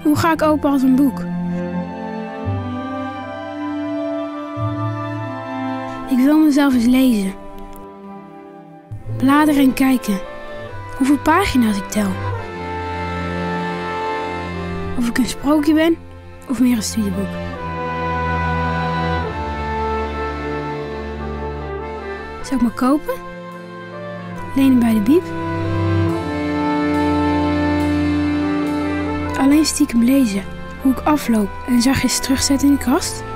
Hoe ga ik open als een boek? Ik wil mezelf eens lezen. Bladeren en kijken hoeveel pagina's ik tel. Of ik een sprookje ben of meer een studieboek. Zou ik me kopen? Lenen bij de bieb? Alleen stiekem lezen hoe ik afloop en zachtjes terugzet in de kast?